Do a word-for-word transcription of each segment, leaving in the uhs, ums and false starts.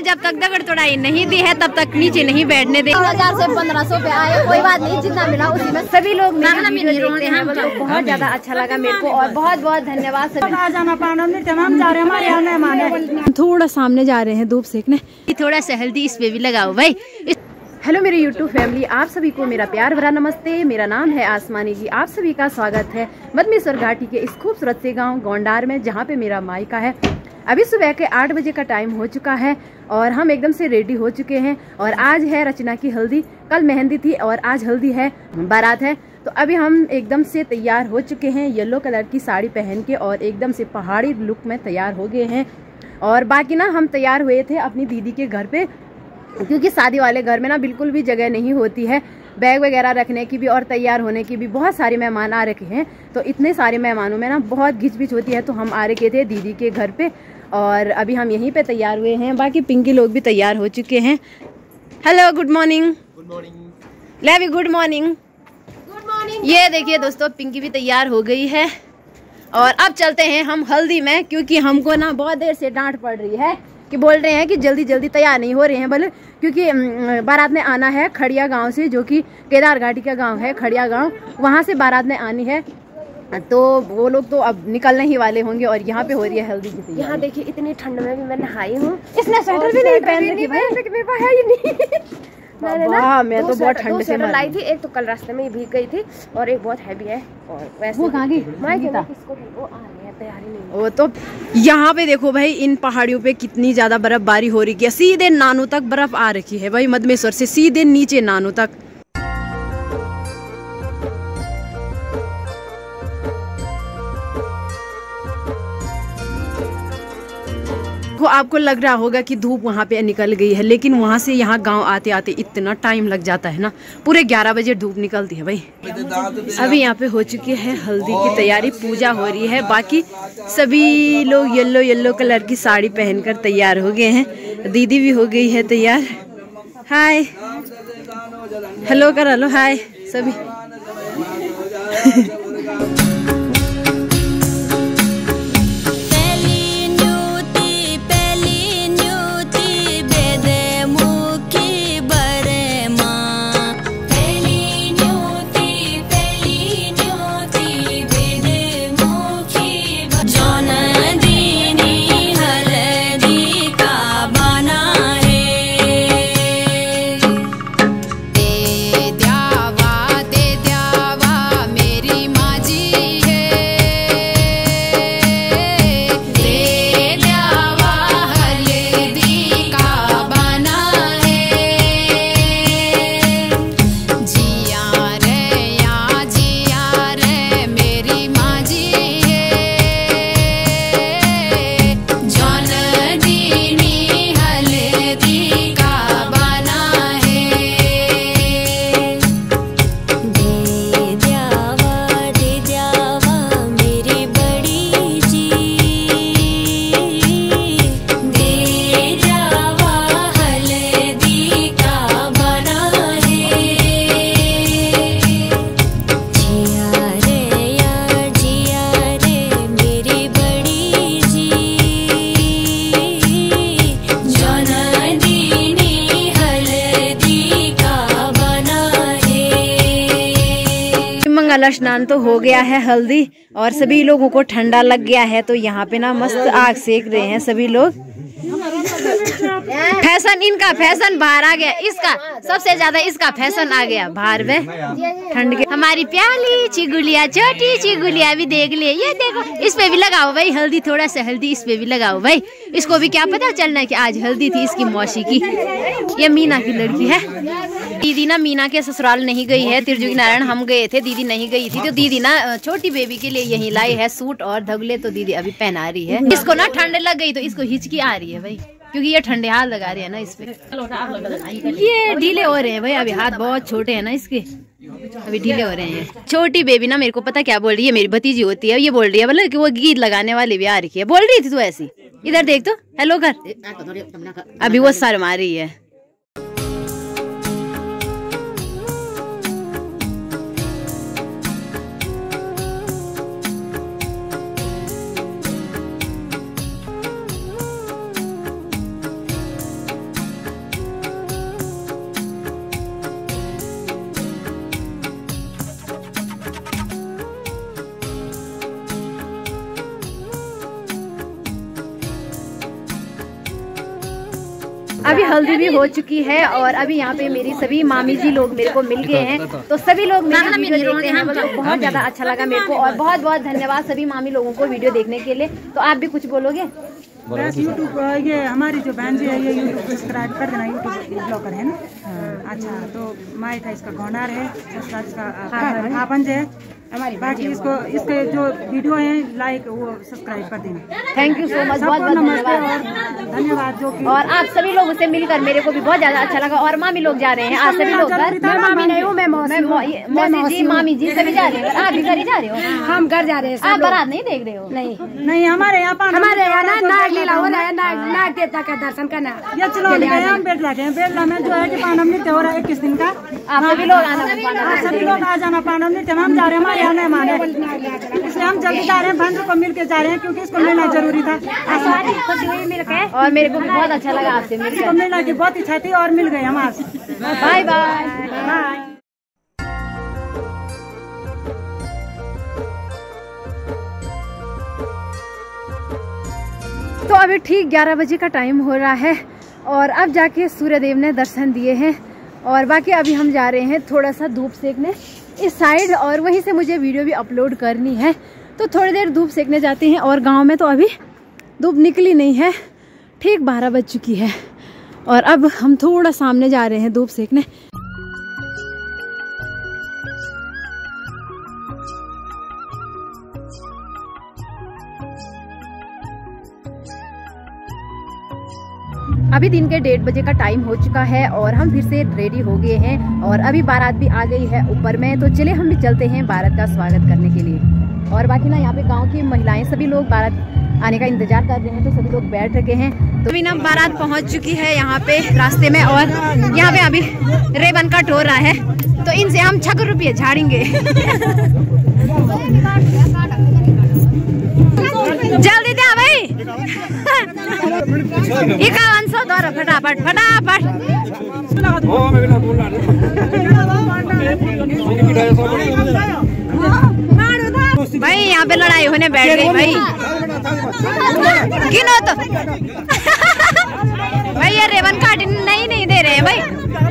जब तक दगड़ तोड़ाई नहीं दी है तब तक नीचे नहीं बैठने दे। हजार से पंद्रह सौ पे आए, कोई बात नहीं, जितना मिला उसी में सभी लोग बहुत ज्यादा अच्छा लगा मेरे को और बहुत बहुत धन्यवाद। थोड़ा सामने जा रहे हैं धूप सेकने, थोड़ा सा हल्दी इस पे भी लगाओ भाई। हेलो मेरे यूट्यूब फैमिली, आप सभी को मेरा प्यार भरा नमस्ते। मेरा नाम है आसमानी जी। आप सभी का स्वागत है मदमेश्वर घाटी के इस खूबसूरत से गांव गोंडार में, जहां पे मेरा मायका है। अभी सुबह के आठ बजे का टाइम हो चुका है और हम एकदम से रेडी हो चुके हैं। और आज है रचना की हल्दी, कल मेहंदी थी और आज हल्दी है, बारात है। तो अभी हम एकदम से तैयार हो चुके हैं, येलो कलर की साड़ी पहन के और एकदम से पहाड़ी लुक में तैयार हो गए हैं। और बाकी ना हम तैयार हुए थे अपनी दीदी के घर पे, क्योंकि शादी वाले घर में ना बिल्कुल भी जगह नहीं होती है बैग वगैरह रखने की भी और तैयार होने की भी। बहुत सारे मेहमान आ रखे हैं, तो इतने सारे मेहमानों में ना बहुत घिचपिच होती है। तो हम आ रखे थे दीदी के घर पे और अभी हम यहीं पे तैयार हुए हैं। बाकी पिंकी लोग भी तैयार हो चुके हैं। Hello, good morning. Good morning Levi, good morning. Good morning. ये देखिए दोस्तों, पिंकी भी तैयार हो गई है और अब चलते हैं हम हल्दी में, क्योंकि हमको ना बहुत देर से डांट पड़ रही है कि बोल रहे हैं कि जल्दी जल्दी तैयार नहीं हो रहे हैं, बोले क्योंकि बारात ने आना है खड़िया गांव से, जो कि केदार घाटी का गांव है खड़िया गांव, वहां से बारात ने आनी है। तो वो लोग तो अब निकलने ही वाले होंगे और यहाँ पे हो रही है हल्दी की तैयारी। यहाँ देखिए इतनी ठंड में भी मैं नहाई हूँ। इसने स्वेटर भी नहीं पहन रखी भाई, मेरे पास है ही नहीं। मैंने ना मैं तो बहुत ठंड से लाई थी, एक तो कल रास्ते में ही भीग गई थी और एक बहुत हैवी है। और वैसे वो कहाँ गई? वो आ रही है, तैयारी नहीं। वो तो यहाँ पे देखो भाई, इन पहाड़ियों पे कितनी ज्यादा बर्फबारी हो रही है। सीधे नानू तक बर्फ आ रखी है भाई, मदमेश्वर से सीधे नीचे नानू तक। आपको लग रहा होगा कि धूप वहाँ पे निकल गई है, लेकिन वहाँ से यहाँ गांव आते आते इतना टाइम लग जाता है ना, पूरे ग्यारह बजे धूप निकलती है भाई। अभी यहाँ पे हो चुकी है हल्दी की तैयारी, पूजा हो रही है। बाकी सभी लोग येलो येलो कलर की साड़ी पहनकर तैयार हो गए हैं। दीदी भी हो गई है तैयार। हाय, हेलो कर लो, हाय सभी। मंगला स्नान तो हो गया है हल्दी और सभी लोगों को ठंडा लग गया है, तो यहाँ पे ना मस्त आग सेक रहे हैं सभी लोग। फैशन, इनका फैशन बाहर आ गया, इसका सबसे ज्यादा इसका फैशन आ गया बाहर में ठंड के। हमारी प्याली चिगुलिया, छोटी चिगुलिया भी देख लिए, ये देखो, इस पे भी लगाओ भाई हल्दी, थोड़ा सा हल्दी इस पे भी लगाओ भाई। इसको भी क्या पता चलना कि आज हल्दी थी इसकी मौसी की। ये मीना की लड़की है। दीदी ना मीना के ससुराल नहीं गई है, तिरजुगी नारायण हम गए थे, दीदी नहीं गई थी। तो दीदी ना छोटी बेबी के लिए यही लाई है सूट और धगले, तो दीदी अभी पहना रही है। इसको ना ठंड लग गई तो इसको हिचकी आ रही है भाई, क्योंकि ये ठंडे हाथ लगा रहे हैं ना इस पे। ये ढीले हो रहे हैं भाई, अभी हाथ बहुत छोटे हैं ना इसके, अभी ढीले हो रहे हैं। छोटी बेबी ना मेरे को पता क्या बोल रही है, मेरी भतीजी होती है, ये बोल रही है बोले कि वो गीत लगाने वाली भी आ रही है। बोल रही थी तू ऐसी, इधर देख तो, हेलो कर। अभी वो शर्म आ रही है। अभी हल्दी भी हो चुकी है और अभी यहाँ पे मेरी सभी मामी जी लोग मेरे को मिल गए हैं, तो सभी लोग मेरी वीडियो देख रहे हैं, मतलब बहुत ज्यादा अच्छा लगा मेरे को और बहुत बहुत धन्यवाद सभी मामी लोगों को वीडियो देखने के लिए। तो आप भी कुछ बोलोगे? बस यूट्यूब ये हमारी जो बहन जी है ये यूट्यूब सब्सक्राइब कर देना, यूट्यूब ब्लॉगर है ना। अच्छा तो माई था इसका गौनार है, ससुराल इसका खापंज है हमारी, बाकी इसको इसके जो वीडियो है लाइक वो सब्सक्राइब कर देना। थैंक यू सो मच, बहुत बहुत धन्यवाद और धन्यवाद जो कि और आप सभी लोगों से मिलकर मेरे को भी बहुत ज्यादा अच्छा लगा। और मामी लोग जा रहे हैं आज सभी लोग घर, मैं मामी नहीं हूँ, मैं मौसी जी मामी जी सभी जा रहे हैं। आप भी घर ही जा रहे हो? हम घर जा रहे हैं। आप बारात नहीं देख रहे हो? नहीं नहीं, हमारे यहाँ हमारे यहाँ नाग लीला हो रहा है, नाग देवता का दर्शन करना। ये चलो हम बेटला गए, बेटला में जो है कि पानम नृत्य हो रहा है इक्कीस दिन का। आप सभी लोग आना, सभी लोग आ जाना पानम नृत्य में। हम जा रहे हैं, हमारे यहाँ मेहमान है इसलिए हम जल्दी जा रहे हैं, बहन को मिल के जा रहे हैं क्योंकि इसको मिलना जरूरी था। और मेरे को भी बहुत अच्छा लगा आपसे मिलकर, मिलना की बहुत इच्छा थी और मिल गई हमारे। Bye bye bye. तो अभी ठीक ग्यारह बजे का टाइम हो रहा है और अब जाके सूर्यदेव ने दर्शन दिए हैं और बाकी अभी हम जा रहे हैं थोड़ा सा धूप सेकने इस साइड और वहीं से मुझे वीडियो भी अपलोड करनी है, तो थोड़ी देर धूप सेकने जाते हैं। और गांव में तो अभी धूप निकली नहीं है, ठीक बारह बज चुकी है और अब हम थोड़ा सामने जा रहे हैं धूप सेकने। अभी दिन के डेढ़ बजे का टाइम हो चुका है और हम फिर से रेडी हो गए हैं और अभी बारात भी आ गई है ऊपर में, तो चले हम भी चलते हैं बारात का स्वागत करने के लिए। और बाकी ना यहाँ पे गांव की महिलाएं सभी लोग बारात आने का इंतजार कर रहे हैं, तो सभी लोग बैठ रखे हैं। तो अभी ना बारात पहुंच चुकी है यहाँ पे रास्ते में और यहाँ पे अभी रेबन कट हो रहा है, तो इनसे हम छह रुपये झाड़ेंगे। जल्दी दे भाई, इक्यावन सौ दो फटाफट फटाफट। भाई यहाँ पे लड़ाई होने बैठ गई भाई, गिनो तो। भाई ये रेवन कार्ड नहीं नहीं दे रहे हैं भाई।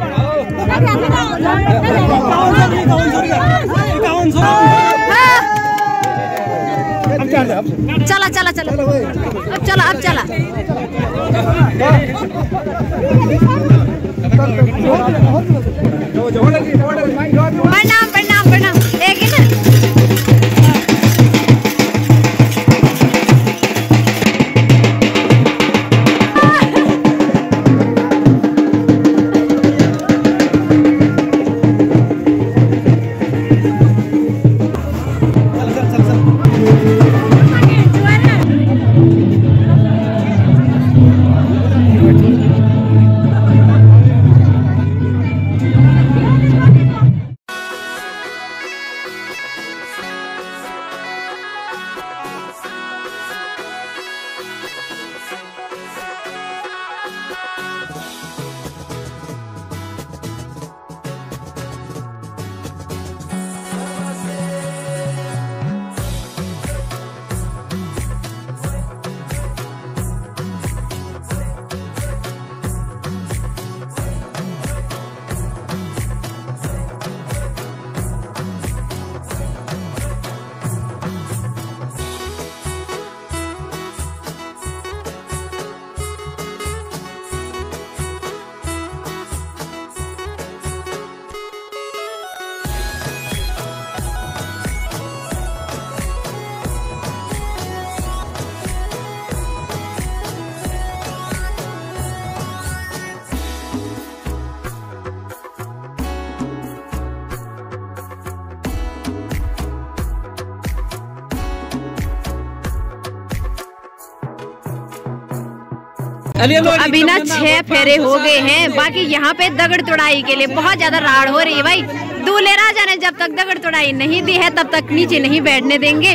चला चला चला अब चला अब चला। प्रणाम प्रणाम प्रणाम, एक ही ना। तो अभी ना छह फेरे हो गए हैं, बाकी यहाँ पे दगड़ तोड़ाई के लिए बहुत ज्यादा राड़ हो रही है भाई। दूल्हे राजा ने जब तक दगड़ तोड़ाई नहीं दी है तब तक नीचे नहीं बैठने देंगे।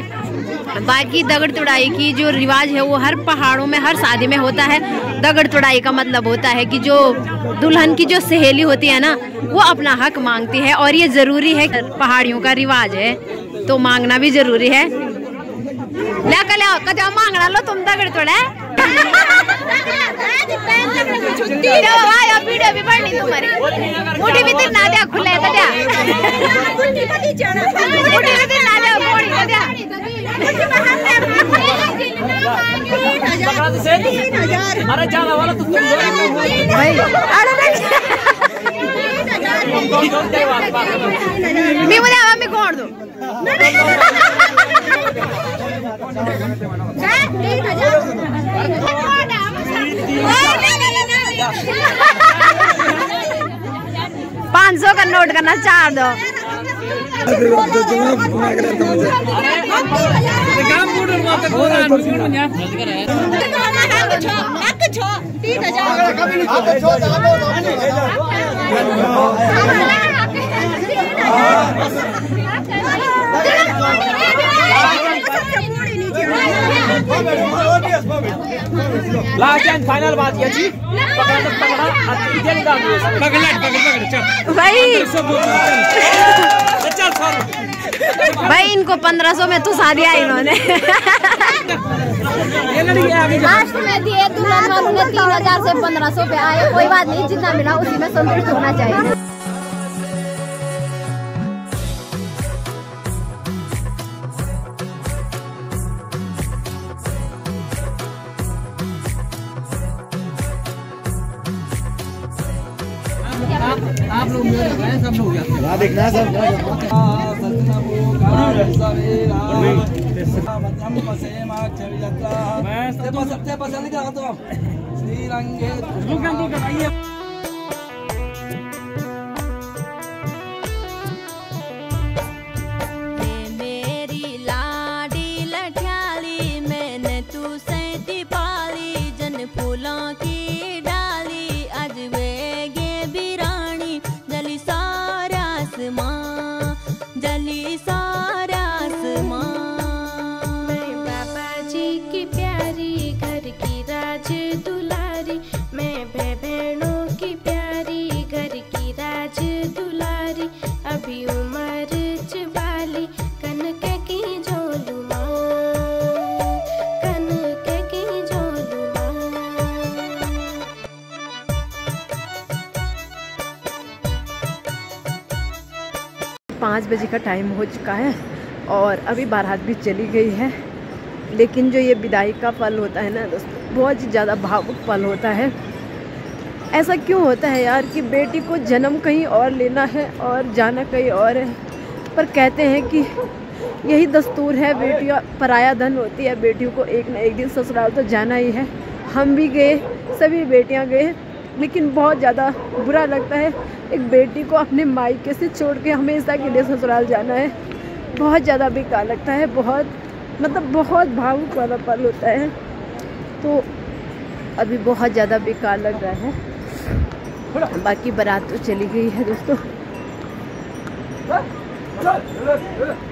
बाकी दगड़ तोड़ाई की जो रिवाज है वो हर पहाड़ों में हर शादी में होता है। दगड़ तोड़ाई का मतलब होता है कि जो दुल्हन की जो सहेली होती है ना वो अपना हक मांगती है और ये जरूरी है, पहाड़ियों का रिवाज है तो मांगना भी जरूरी है। ला कल कजा मांगना लो तुम दगड़ तोड़ा। वीडियो आया वीडियो भी पढ़नी तुम्हारी मुठी भी ना दे खुले तो दे मुठी भी ना दे बोड़ी तो दे अरे जाना वाला तो भाई अरे मैं मुझे आवाज में कौन दो पाँच सौ का नोट करना चार दो लास्ट एंड फाइनल बात ये जी पकड़ पकड़ा इधर निकाल दो पकड़ पकड़ पकड़ चल भाई चल सर भाई इनको पंद्रह सौ में तो सादिया इन्होंने लास्ट में दिए दुल्हन वालों ने तीन हजार से पंद्रह सौ पे आए कोई बात नहीं जितना मिला उसी में संतुष्ट होना चाहिए। आप लोग मेरे गए सब लोग वहाँ देखना सब सबसे पसंद क्या तो श्रीरंगे मेरी लाडी लठियाली मैंने तू सैती पाली जन फूलों की डाली आज वेगे बिरानी जली सारा आसमां जली सारा आसमां मैं बाबा जी की प्यारी घर की राज दुलारी मैं बहनों की प्यारी घर की राज दुलारी अभी उम्र चबाली कनक की झोलू माँ कनक की झोलू माँ। पाँच बजे का टाइम हो चुका है और अभी बारात भी चली गई है, लेकिन जो ये विदाई का पल होता है ना दोस्तों बहुत ही ज़्यादा भावुक पल होता है। ऐसा क्यों होता है यार कि बेटी को जन्म कहीं और लेना है और जाना कहीं और है, पर कहते हैं कि यही दस्तूर है, बेटियां पराया धन होती है, बेटियों को एक न एक दिन ससुराल तो जाना ही है। हम भी गए, सभी बेटियां गए, लेकिन बहुत ज़्यादा बुरा लगता है एक बेटी को अपने मायके से छोड़ के हमेशा के लिए ससुराल जाना है। बहुत ज़्यादा बेकार लगता है, बहुत मतलब बहुत भावुक वाला पल होता है। तो अभी बहुत ज़्यादा बेकार लग रहा है। बाकी बारात तो चली गई है दोस्तों।